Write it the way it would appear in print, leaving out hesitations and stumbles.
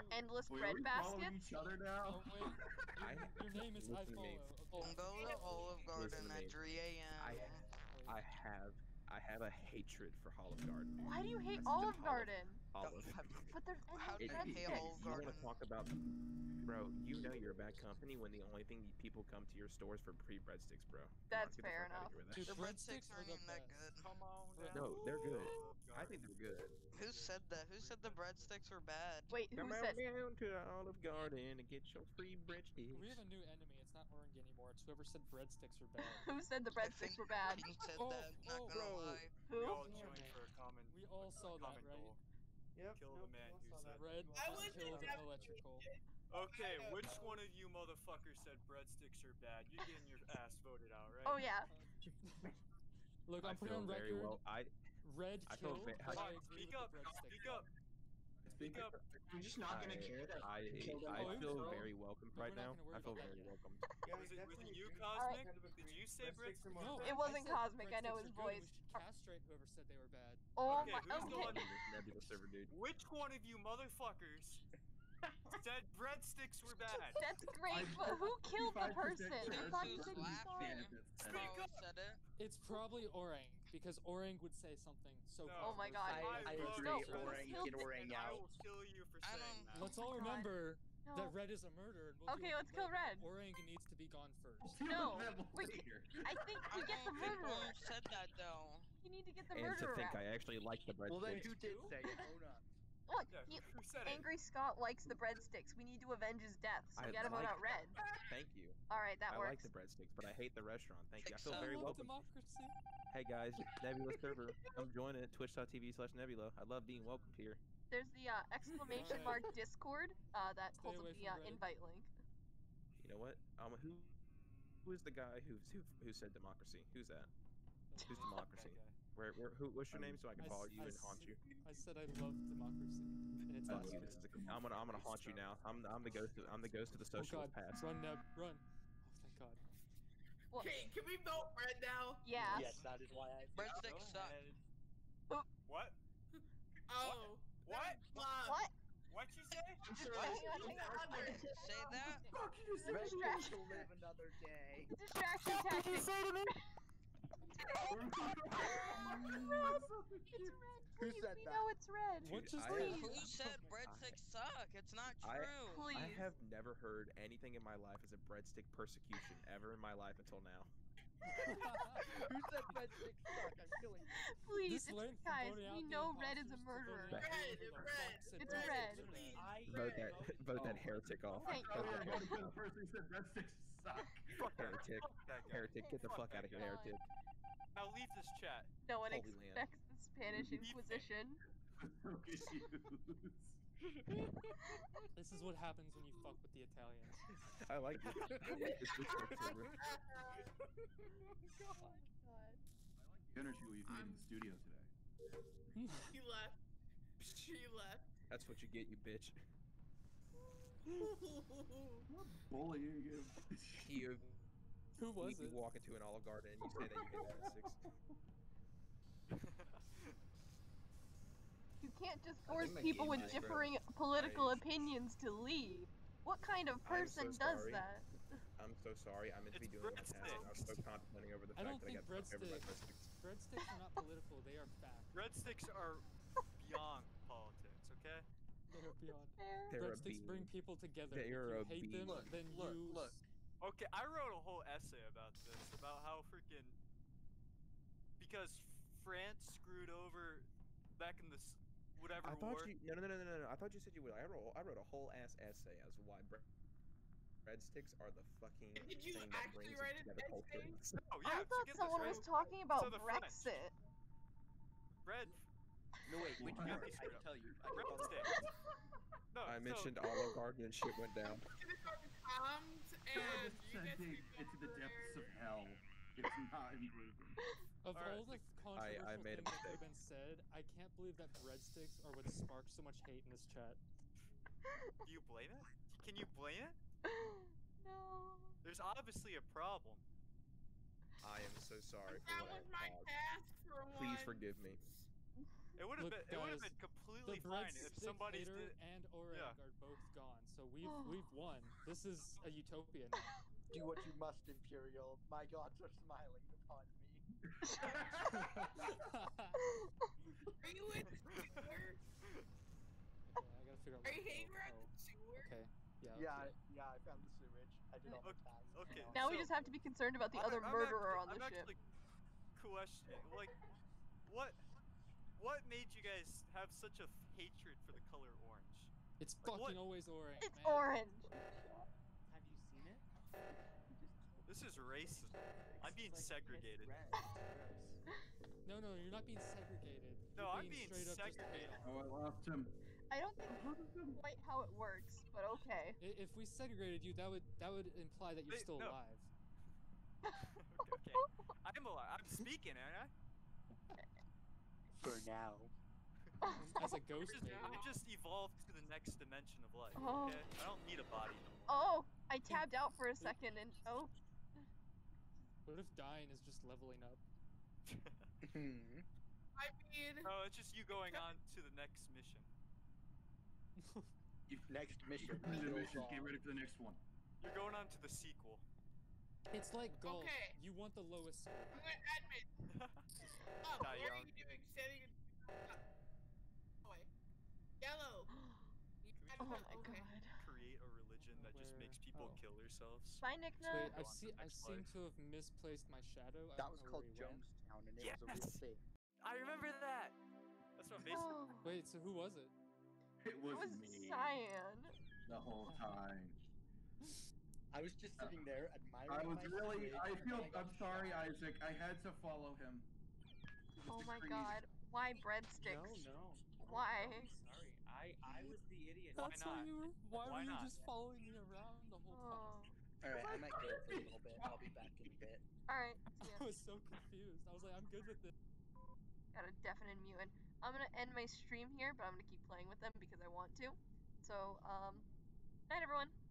endless Wait, bread are we following baskets? each other now? Oh wait, your name is I Listen to me. follow. Don't go to Olive Listen Garden to at me. 3 a.m. I have a hatred for Olive Garden. Why do you hate That's Olive just Garden? Olive. But there's How endless do you hate Olive You want to Garden? talk about, bro? You know you're a bad company when the only thing people come to your stores for breadsticks, bro. Come That's on, fair get the fuck out enough. of here with Dude, that. The breadsticks breadsticks are aren't the even that best. good. Come on down. No, they're good. Olive I think Garden. they're good. Who said that? Who said the breadsticks were bad? Wait, Come who on said? down to the Olive Garden and get your free breadsticks. We have a new enemy. It's not Orange anymore. It's whoever said breadsticks are bad. Who said the I breadsticks think were bad? King said Oh, that, not oh, gonna bro. lie. We all Who? joined for a common. We all saw that, common right? goal. Yep. Kill the man who said. Red I just was killed just- electrical. Okay, I which know. one of you motherfuckers said breadsticks are bad? You're getting your ass voted out, right? Oh yeah. Look, I I'm putting feel on very record. well. Red I feel killed, ve- but I Alright, agree speak with up. the breadstick. Speak up. Speak up. We're just not gonna care that we killed him. Oh, I it feel was- very welcomed No, right we're not now. gonna worry I feel about that very yet. welcomed. Yeah, Was it definitely you, agree. Cosmic? Kind of Did agree. you say breadsticks are more No, bad. It wasn't I said Cosmic, I know breadsticks his are good, and we voice. should castrate whoever said they were bad. Oh Okay, my. who's the Okay. one? Nebula server, dude. Which one of you motherfuckers said breadsticks were bad? That's great, but who killed the 55% person? I chance thought the you said person who Scott. said it said it. Probably said it. It's probably Orang, because Orang would say something so No. Oh my god. I No, agree, who Orang, killed get the- Orang out. I will kill you for I saying don't- that. Let's Oh all my God. remember No. that Red is a murderer, and we'll Okay, deal with let's kill Red. Red. Orang needs to be gone first. No. That Wait, later. I think I we get the don't think murderer. Orange said that though. You need to get the And murderer to think out. I actually like the breadsticks. Well, then who did say it? Own up. Look, Yeah, who said Angry Scott likes the breadsticks. We need to avenge his death, so we I gotta vote like- out Red. Thank you. Alright, that I works. like the breadsticks, but I hate the restaurant. Thank you. I feel Except- very I love welcome. democracy. Hey guys, Nebula server. Come join it at twitch.tv/Nebula. I love being welcomed here. There's the exclamation mark Discord that Stay pulls up away the from Red. invite link. You know what? Who is the guy who said democracy? Who's that? Who's democracy? That guy. What's your name so I can follow you and haunt you? I said I love democracy, and it's Fuck awesome. you. I'm gonna haunt you now. I'm the ghost. I'm the ghost of the Oh socialist god, past. run Neb, run. Oh thank god. What? Okay, can we vote Red now? Yeah. Yes, that is why I. Breadsticks suck. What? Oh. What? What? What'd you say? I'm sure Hang on, hang on. Why did you say that? Fuck you, The Red distraction. will live another day. Distraction tactic. It's Red. It's Red. Who Please, said we that? know it's Red. What just Please. Who said breadsticks suck? It's not I- true. Please. I have never heard anything in my life as a breadstick persecution ever in my life until now. Who said breadsticks suck? I'm killing you. Please, This it's, length from guys, voting out we the know Red is a imposters to murderer. voting out Red, whoever the Red, fuck said it's breadsticks Red. are bad. I Vote that heretic off. Thank Vote that I voted for the heretic off. person who said breadsticks suck. Fuck that. Heretic. Fuck that guy. Heretic, get the Fuck fuck that out of here, guy. heretic. Now leave this chat. No one Holy land. expects the Spanish Inquisition. Issues. This is what happens when you fuck with the Italians. I like this. This Discord server. God. I like the energy we've made in the studio today. She left. She left. That's what you get, you bitch. What bullying you. Who was You it? walk into an Olive Garden and you say that you hate breadsticks. You can't just force my people game with is differing political I- opinions to leave. What kind of I'm so person does sorry. that? I'm so sorry. I meant to be It's doing my task. I was so breadsticks. contemplating over the I fact don't that I think got fucked over by breadsticks. breadsticks. Breadsticks are not political, they are fact. Breadsticks are beyond politics, okay? They are beyond. Fair. They're a Breadsticks bring bean. people together. They If are you a hate bean. them, then you... Okay, I wrote a whole essay about this, about how freaking... Because France screwed over back in this whatever I war. thought you no. I thought you said you would. I wrote a whole ass essay as to why breadsticks are the fucking Did you thing that actually brings write us an together culturally. Oh yeah, I so thought get someone this, was right? talking about So the French. Brexit. Bread. No wait, which What? part? I can tell you. I can tell you. Breadsticks. No, I so- mentioned Olive Garden and shit went down. Comms and you get to be It's the depths of hell. It's not improving. Of Alright, all the controversial I made a things that could have mistake. been said, I can't believe that breadsticks are what sparked so much hate in this chat. Do you blame it? Can you blame it? No. There's obviously a problem. I am so sorry for That what I was my caused. task for Please once. forgive me. It would have Look, been guys, completely the fine if breadstick somebody's hater did. and Orang Yeah. are both gone, so we've won. This is a utopia now. Do what you must, Imperial. My gods are smiling upon me. Are you in the sewer? Okay, I gotta figure out Are where you to hanging go. around Oh, the sewer? okay. Yeah. Yeah, I found the sewage. I did all my Okay, tasks. okay. Now we So- just have to be concerned about the other I'm murderer on I'm the ship. actually questioning, like, what made you guys have such a hatred for the color orange? It's Like, fucking what? always orange. It's man. orange. Have you seen it? This is racist. I'm being It's like segregated. red. It's gross. No, you're not being segregated. No, You're I'm being straight up just segregated. hate Oh, I lost him. I don't think that's quite how it works, but okay. If we segregated you, that would imply that you're Wait, still no. alive. Okay. I'm alive. I'm speaking, aren't I? For now. As a ghost, maybe. We just evolved to the next dimension of life. Oh. Okay, I don't need a body no more. Oh, I tabbed out for a second and oh. What if dying is just leveling up? I mean, Oh, it's just you going on to the next mission. Next mission. Complete the Kill mission. Get Zod. ready for the next one. You're going on to the sequel. It's like golf. Okay. You want the lowest score. I'm gonna admit. Oh, Nah, what you are don't. you doing standing in away? Yellow. Oh my Okay. god. Create a religion that just makes people Oh. kill themselves. Bye, So Nickna. wait, Go on to the I next seem life. to have misplaced my shadow. I That don't was know called where he went. Jonestown, and it was a real Yes! thing. I remember that. That's what basically. Oh, Wait, so who was it? It it was was me cyan. the whole time. I was just sitting there admiring I was my really. sewage, I and feel. then got I'm sorry, shot. Isaac. I had to follow him. It was Oh the my creed. god. Why breadsticks? No. Why? I'm sorry. I was the idiot. That's why not? you were. Why Why were you not? just following me around the whole time? Oh. Alright, I might go for a little bit. I'll be back in a bit. Alright, see ya. I was so confused. I was like, I'm good with this. Got a deafening mutant. I'm gonna end my stream here, but I'm gonna keep playing with them because I want to. So, night everyone.